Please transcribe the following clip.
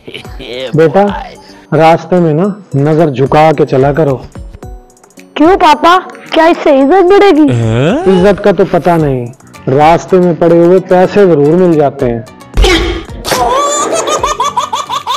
बेटा रास्ते में ना नजर झुका के चला करो। क्यों पापा, क्या इससे इज्जत बढ़ेगी? इज्जत का तो पता नहीं, रास्ते में पड़े हुए पैसे जरूर मिल जाते हैं।